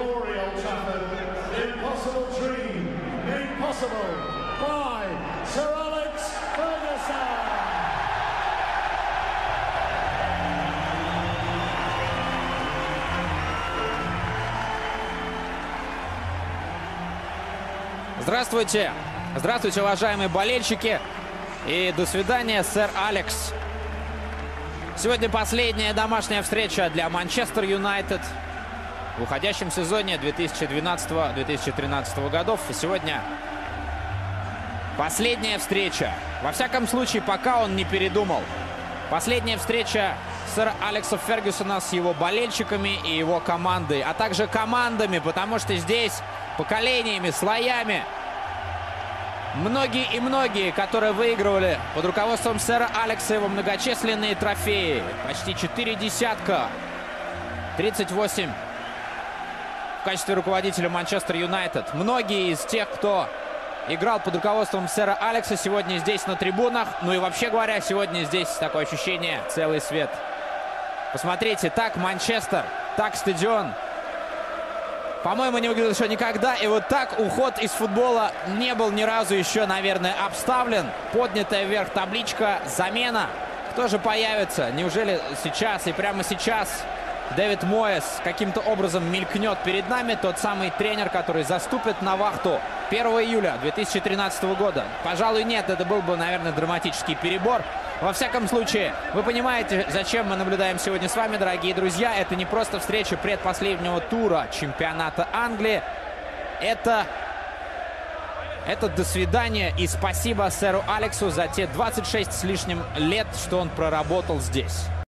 glory, Old Trafford. The impossible dream made possible by Sir Alex Ferguson. Здравствуйте! Здравствуйте, уважаемые болельщики! И до свидания, сэр Алекс! Сегодня последняя домашняя встреча для Манчестер Юнайтед в уходящем сезоне 2012-2013 годов. И сегодня последняя встреча. Во всяком случае, пока он не передумал. Последняя встреча сэра Алекса Фергюсона с его болельщиками и его командой, а также командами, потому что здесь поколениями, слоями многие и многие, которые выигрывали под руководством сэра Алекса его многочисленные трофеи. Почти 4 десятка. 38 в качестве руководителя Манчестер Юнайтед. Многие из тех, кто играл под руководством сэра Алекса, сегодня здесь на трибунах. Ну и вообще говоря, сегодня здесь такое ощущение целый свет. Посмотрите, так Манчестер, так стадион. По-моему, не выглядел еще никогда. И вот так уход из футбола не был ни разу еще, наверное, обставлен. Поднятая вверх табличка, замена. Кто же появится? Неужели сейчас и прямо сейчас Дэвид Моэс каким-то образом мелькнет перед нами? Тот самый тренер, который заступит на вахту 1 июля 2013 года. Пожалуй, нет, это был бы, наверное, драматический перебор. Во всяком случае, вы понимаете, зачем мы наблюдаем сегодня с вами, дорогие друзья. Это не просто встреча предпоследнего тура чемпионата Англии. Это до свидания и спасибо сэру Алексу за те 26 с лишним лет, что он проработал здесь.